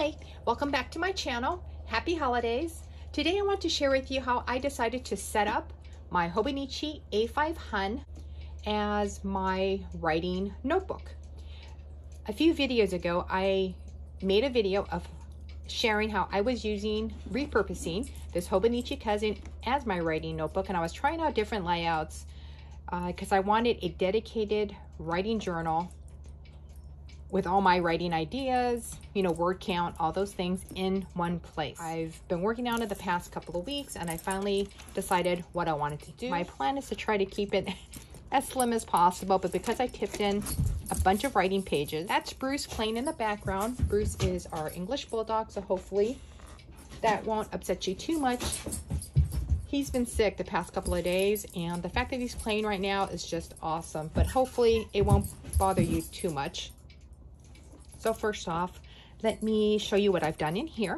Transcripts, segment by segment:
Hi, welcome back to my channel. Happy holidays. Today I want to share with you how I decided to set up my Hobonichi A5 HON as my writing notebook. A few videos ago, I made a video of sharing how I was repurposing this Hobonichi Cousin as my writing notebook, and I was trying out different layouts because I wanted a dedicated writing journal with all my writing ideas, word count, all those things in one place. I've been working on it the past couple of weeks and I finally decided what I wanted to do. My plan is to try to keep it as slim as possible, but because I tipped in a bunch of writing pages, that's Bruce playing in the background. Bruce is our English bulldog, so hopefully that won't upset you too much. He's been sick the past couple of days, and the fact that he's playing right now is just awesome, but hopefully it won't bother you too much. So first off, let me show you what I've done in here.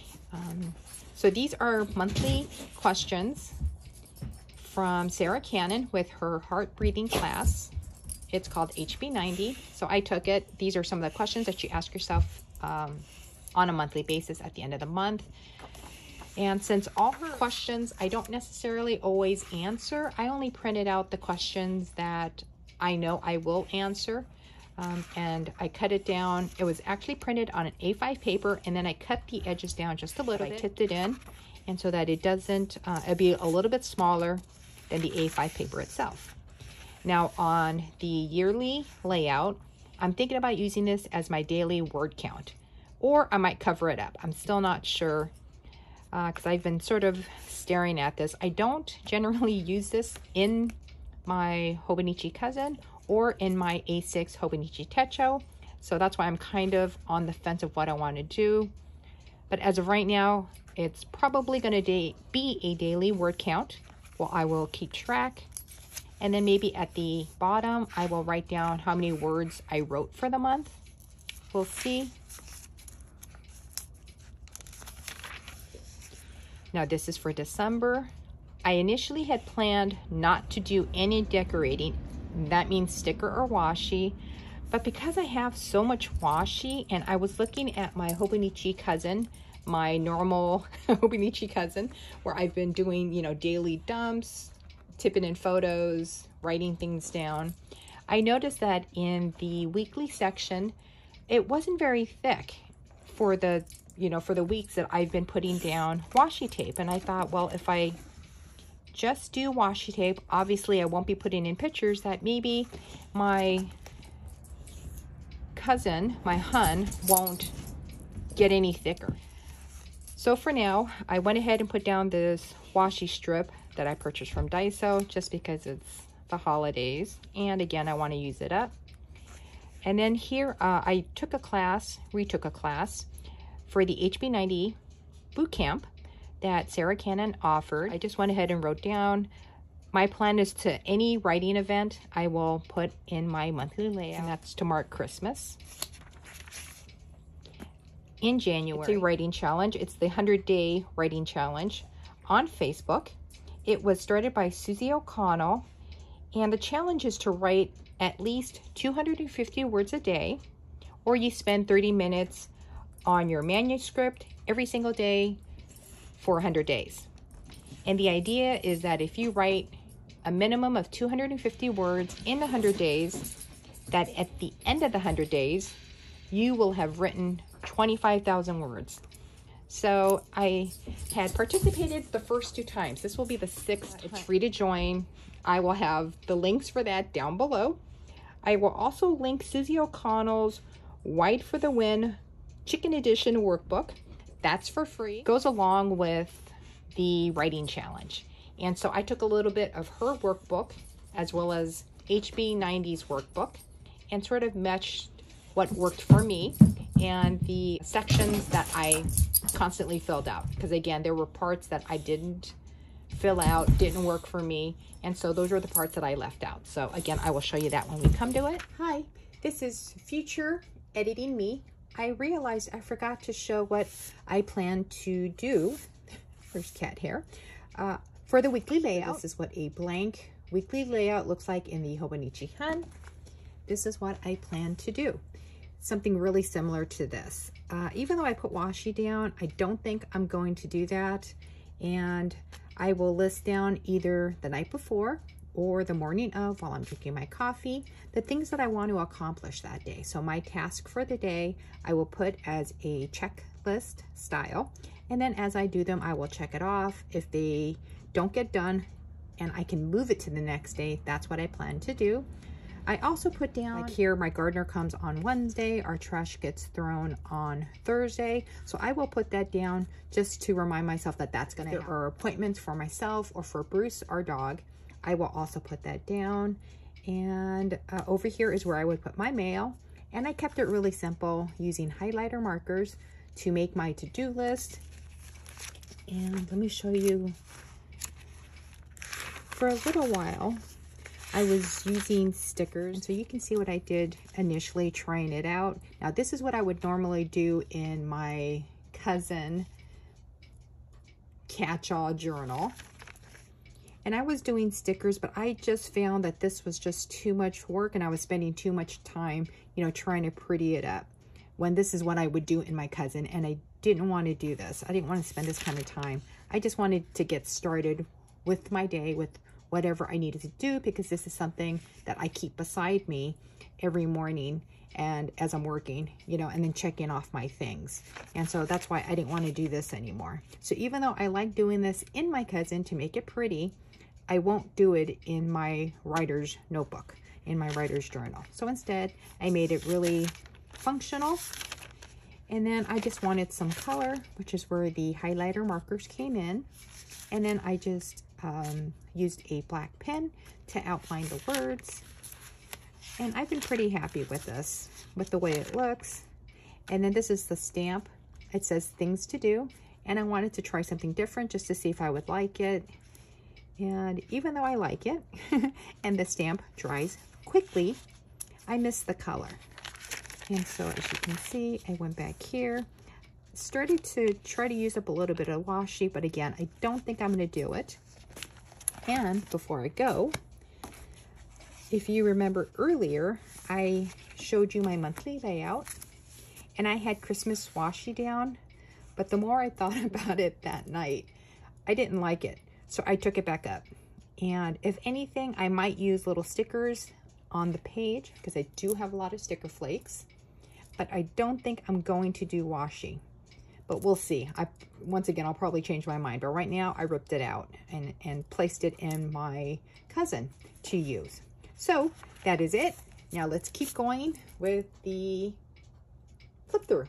So these are monthly questions from Sarra Cannon with her heart breathing class. It's called HB90. So I took it. These are some of the questions that you ask yourself on a monthly basis at the end of the month. And since all her questions I don't necessarily always answer, I only printed out the questions that I know I will answer. And I cut it down. It was actually printed on an A5 paper, and then I cut the edges down just a little bit. I tipped it in, and so that it doesn't, it'll be a little bit smaller than the A5 paper itself. Now on the yearly layout, I'm thinking about using this as my daily word count, or I might cover it up. I'm still not sure because I've been sort of staring at this. I don't generally use this in my Hobonichi Cousin or in my A6 Hobonichi Techo. So that's why I'm kind of on the fence of what I want to do. But as of right now, it's probably going to be a daily word count. Well, I will keep track. And then maybe at the bottom, I will write down how many words I wrote for the month. We'll see. Now this is for December. I initially had planned not to do any decorating. That means sticker or washi, but because I have so much washi, and I was looking at my Hobonichi Cousin, my normal Hobonichi Cousin, where I've been doing, daily dumps, tipping in photos, writing things down, I noticed that in the weekly section, it wasn't very thick for the, for the weeks that I've been putting down washi tape. And I thought, well, if I just do washi tape, obviously I won't be putting in pictures, that maybe my cousin, my HON, won't get any thicker. So for now, I went ahead and put down this washi strip that I purchased from Daiso just because it's the holidays, and again I want to use it up. And then here I retook a class for the HB90 boot camp that Sarra Cannon offered. I just went ahead and wrote down. My plan is to any writing event I will put in my monthly layout, and that's to mark Christmas. In January, it's a writing challenge. It's the 100-day writing challenge on Facebook. It was started by Suzie O'Connell, and the challenge is to write at least 250 words a day, or you spend 30 minutes on your manuscript every single day for 100 days. And the idea is that if you write a minimum of 250 words in 100 days, that at the end of the 100 days, you will have written 25,000 words. So I had participated the first 2 times. This will be the 6th time. It's free to join. I will have the links for that down below. I will also link Suzie O'Connell's White for the Win Chicken Edition workbook. That's for free. It goes along with the writing challenge. And so I took a little bit of her workbook as well as HB90's workbook and sort of matched what worked for me and the sections that I constantly filled out. Because again, there were parts that I didn't fill out, didn't work for me. And so those are the parts that I left out. So again, I will show you that when we come to it. Hi, this is future editing me. I realized I forgot to show what I plan to do. There's cat hair. For the weekly layout, this is what a blank weekly layout looks like in the Hobonichi HON. This is what I plan to do. something really similar to this. Even though I put washi down, I don't think I'm going to do that. And I will list down either the night before or the morning of, while I'm drinking my coffee, the things that I want to accomplish that day. So my task for the day, I will put as a checklist style. And then as I do them, I will check it off. If they don't get done and I can move it to the next day, that's what I plan to do. I also put down, like here, my gardener comes on Wednesday, our trash gets thrown on Thursday. So I will put that down just to remind myself that that's gonna happen. There are appointments for myself or for Bruce, our dog. I will also put that down. And over here is where I would put my mail. And I kept it really simple using highlighter markers to make my to-do list. And let me show you. For a little while, I was using stickers, so you can see what I did initially trying it out. Now this is what I would normally do in my cousin catch-all journal. And I was doing stickers, but I just found that this was just too much work and I was spending too much time, you know, trying to pretty it up, when this is what I would do in my cousin, and I didn't want to do this. I didn't want to spend this kind of time. I just wanted to get started with my day, with whatever I needed to do, because this is something that I keep beside me every morning and as I'm working, you know, and then checking off my things. And so that's why I didn't want to do this anymore. So even though I like doing this in my cousin to make it pretty, I won't do it in my writer's notebook, in my writer's journal. So instead, I made it really functional. And then I just wanted some color, which is where the highlighter markers came in. And then I just used a black pen to outline the words. And I've been pretty happy with this, with the way it looks. And then this is the stamp. It says things to do. And I wanted to try something different just to see if I would like it. And even though I like it, and the stamp dries quickly, I miss the color. And so as you can see, I went back here, started to try to use up a little bit of washi, but again, I don't think I'm going to do it. And before I go, if you remember earlier, I showed you my monthly layout, and I had Christmas washi down, but the more I thought about it that night, I didn't like it. So I took it back up. And if anything, I might use little stickers on the page, because I do have a lot of sticker flakes, but I don't think I'm going to do washi. But we'll see. Once again, I'll probably change my mind. But right now, I ripped it out and placed it in my cousin to use. So that is it. Now let's keep going with the flip through.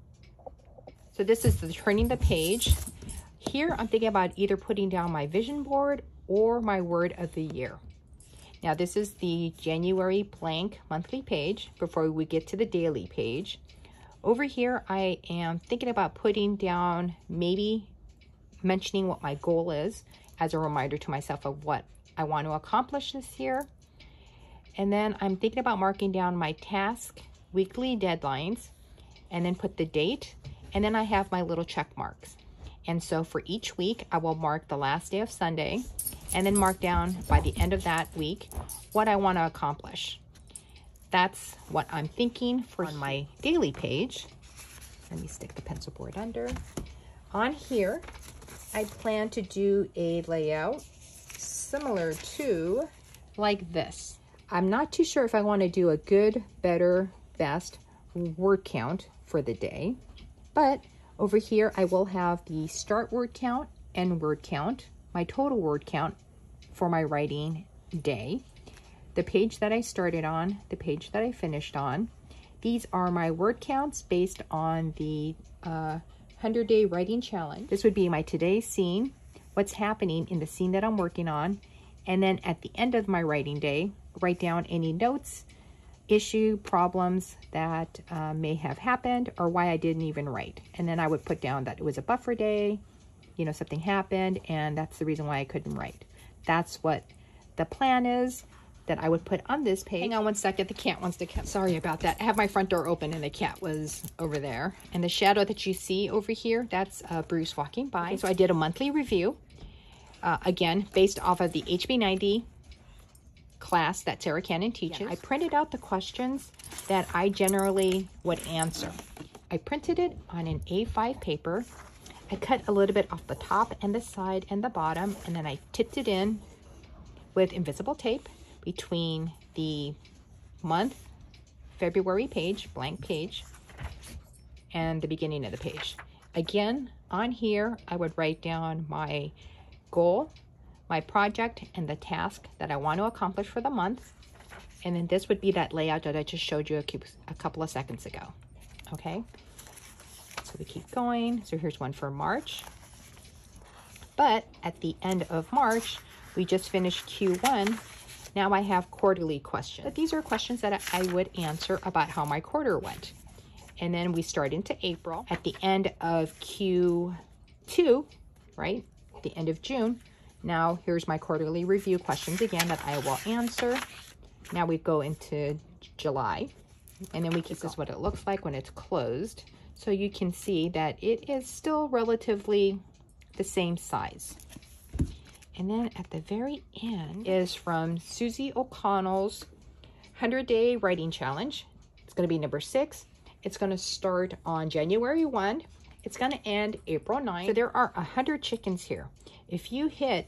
So this is the turning the page. Here, I'm thinking about either putting down my vision board or my word of the year. Now this is the January blank monthly page before we get to the daily page. Over here, I am thinking about putting down, maybe mentioning what my goal is as a reminder to myself of what I want to accomplish this year. And then I'm thinking about marking down my task, weekly deadlines, and then put the date. And then I have my little check marks. And so for each week, I will mark the last day of Sunday and then mark down by the end of that week what I want to accomplish. That's what I'm thinking for my daily page. Let me stick the pencil board under. On here, I plan to do a layout similar to like this. I'm not too sure if I want to do a good, better, best word count for the day, but over here I will have the start word count, end word count, my total word count for my writing day, the page that I started on, the page that I finished on. These are my word counts based on the 100-day writing challenge. This would be my today's scene, what's happening in the scene that I'm working on, and then at the end of my writing day, write down any notes, issue, problems that may have happened, or why I didn't even write. And then I would put down that it was a buffer day, you know, something happened, and that's the reason why I couldn't write. That's what the plan is that I would put on this page. Hang on one second, the cat wants to come. Sorry about that. I have my front door open and the cat was over there. And the shadow that you see over here, that's Bruce walking by. Okay, so I did a monthly review, again, based off of the HB90 class that Sarra Cannon teaches. Yeah, I printed out the questions that I generally would answer. I printed it on an A5 paper. I cut a little bit off the top and the side and the bottom, and then I tipped it in with invisible tape between the month, February page, blank page, and the beginning of the page. Again, on here, I would write down my goal, my project, and the task that I want to accomplish for the month. And then this would be that layout that I just showed you a couple of seconds ago. Okay, so we keep going. So here's one for March. But at the end of March, we just finished Q1. Now I have quarterly questions. But these are questions that I would answer about how my quarter went. And then we start into April. At the end of Q2, right? The end of June. Now here's my quarterly review questions again that I will answer. Now we go into July. And then we keep this is what it looks like when it's closed. So you can see that it is still relatively the same size. And then at the very end is from Suzie O'Connell's 100-Day Writing Challenge. It's going to be number 6. It's going to start on January 1. It's going to end April 9. So there are 100 chickens here. If you hit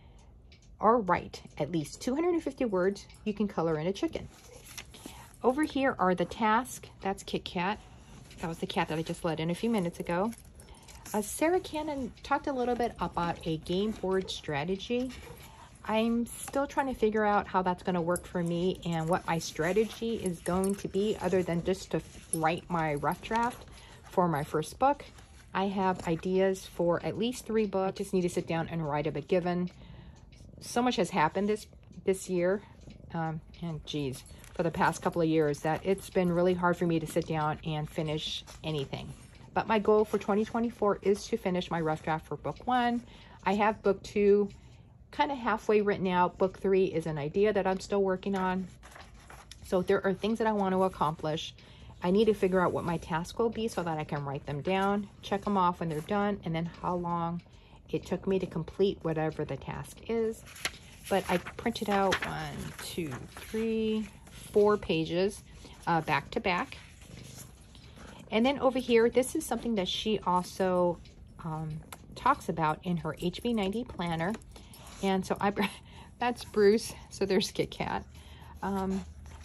or write at least 250 words, you can color in a chicken. Over here are the tasks. That's Kit Kat. That was the cat that I just let in a few minutes ago. Sarra Cannon talked a little bit about a game board strategy. I'm still trying to figure out how that's going to work for me and what my strategy is going to be other than just to write my rough draft for my first book. I have ideas for at least 3 books. I just need to sit down and write them. But given so much has happened this year, and geez, for the past couple of years, that it's been really hard for me to sit down and finish anything. But my goal for 2024 is to finish my rough draft for book 1. I have book 2 kind of halfway written out. Book 3 is an idea that I'm still working on. So there are things that I want to accomplish. I need to figure out what my task will be so that I can write them down, check them off when they're done, and then how long it took me to complete whatever the task is. But I printed out 1, 2, 3, 4 pages back to back. And then over here, this is something that she also talks about in her HB90 planner. And so that's Bruce. So there's Kit Kat. In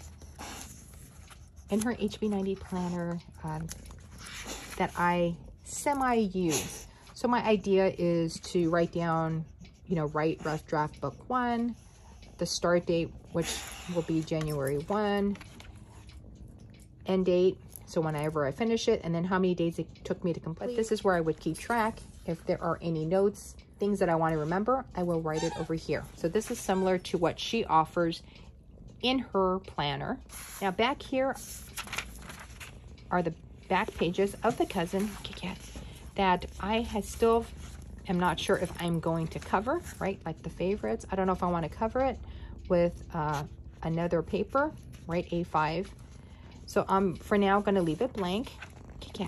her HB90 planner that I semi-use. So my idea is to write down, write rough draft book 1, the start date, which will be January 1, end date, so whenever I finish it, and then how many days it took me to complete. But this is where I would keep track. If there are any notes, things that I want to remember, I will write it over here. So this is similar to what she offers in her planner. Now back here are the back pages of the cousin Kit Kat that I still am not sure if I'm going to cover, right? Like the favorites. I don't know if I want to cover it with another paper, right? A5. So I'm for now going to leave it blank. Kit Kat.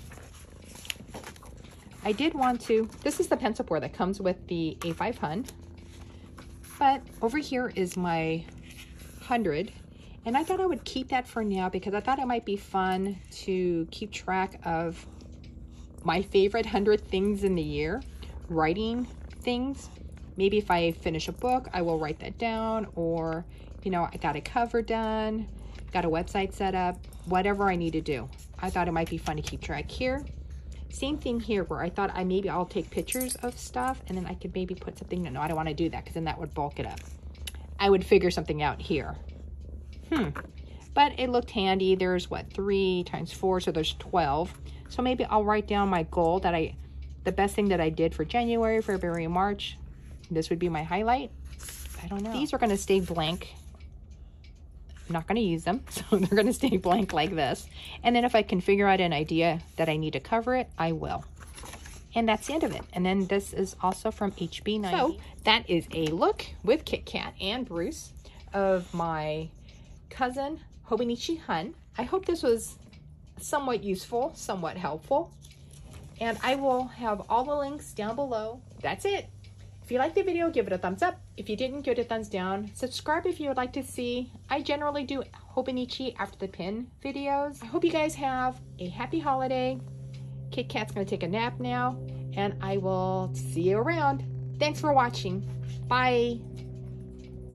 I did want to, this is the pencil board that comes with the A5 HON. But over here is my 100. And I thought I would keep that for now because I thought it might be fun to keep track of my favorite 100 things in the year. Writing things. Maybe if I finish a book, I will write that down. Or, I got a cover done. Got a website set up, whatever I need to do. I thought it might be fun to keep track here. Same thing here where I thought maybe I'll take pictures of stuff and then I could maybe put something, no, I don't want to do that because then that would bulk it up. I would figure something out here. But it looked handy. There's what, 3 times 4, so there's 12. So maybe I'll write down my goal that the best thing that I did for January, February, March. This would be my highlight. I don't know. These are going to stay blank. I'm not going to use them, so they're going to stay blank like this. And then if I can figure out an idea that I need to cover it, I will. And that's the end of it. And then this is also from HB90. So that is a look with Kit Kat and Bruce of my cousin Hobonichi HON. I hope this was somewhat useful, somewhat helpful. And I will have all the links down below. That's it. If you liked the video, give it a thumbs up. If you didn't, give it a thumbs down. Subscribe if you would like to see. I generally do Hobonichi after the pin videos. I hope you guys have a happy holiday. Kit Kat's gonna take a nap now, and I will see you around. Thanks for watching. Bye.